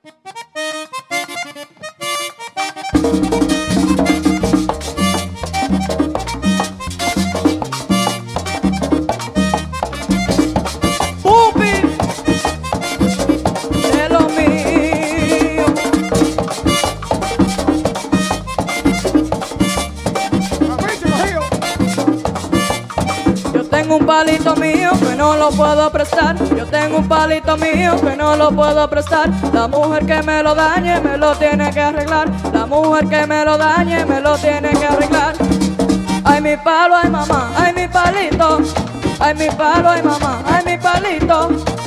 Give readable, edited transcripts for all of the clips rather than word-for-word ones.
Un palito mío que no lo puedo prestar. Yo tengo un palito mío que no lo puedo prestar. La mujer que me lo dañe me lo tiene que arreglar. La mujer que me lo dañe me lo tiene que arreglar. Ay mi palo, ay mamá, ay mi palito. Ay mi palo, ay mamá, ay mi palito.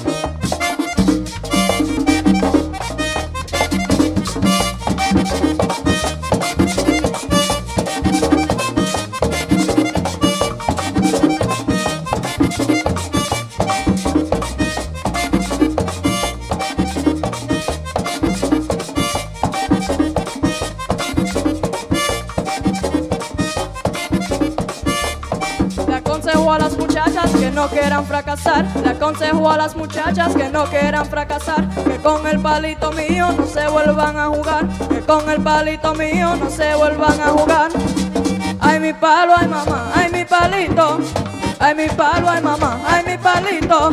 A las muchachas que no quieran fracasar, le aconsejo a las muchachas que no quieran fracasar, que con el palito mío no se vuelvan a jugar, que con el palito mío no se vuelvan a jugar. Ay mi palo, ay mamá, ay mi palito, ay mi palo, ay mamá, ay mi palito.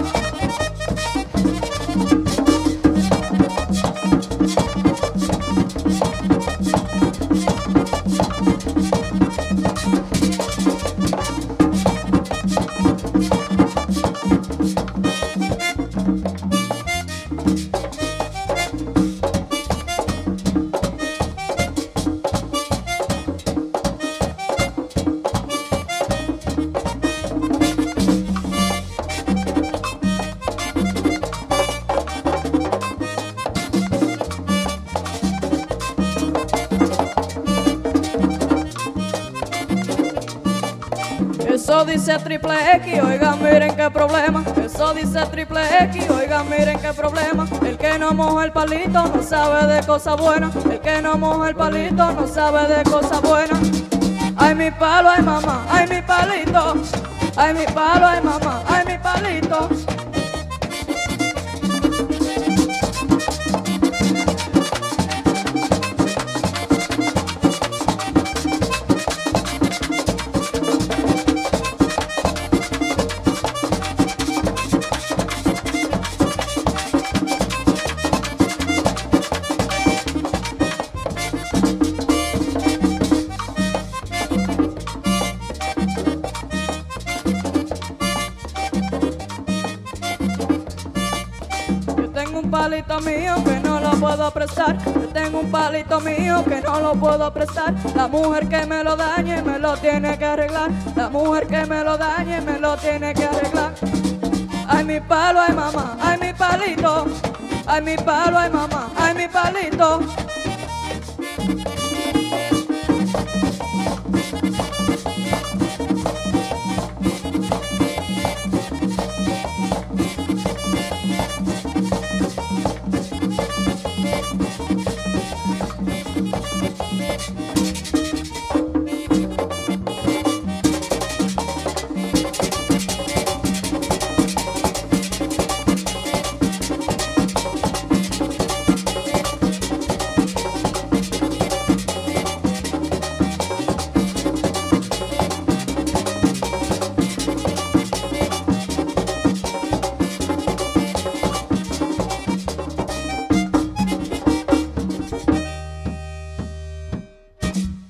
Eso dice triple X, oigan miren qué problema. Eso dice triple X, oigan miren qué problema. El que no moja el palito no sabe de cosas buenas. El que no moja el palito no sabe de cosas buenas. Ay mi palo, ay mamá, ay mi palito. Ay mi palo, ay mamá, ay mi palito. Un palito mío que no lo puedo prestar. Yo tengo un palito mío que no lo puedo prestar. La mujer que me lo dañe me lo tiene que arreglar. La mujer que me lo dañe me lo tiene que arreglar. Ay mi palo, ay mamá, ay mi palito. Ay mi palo, ay mamá, ay mi palito.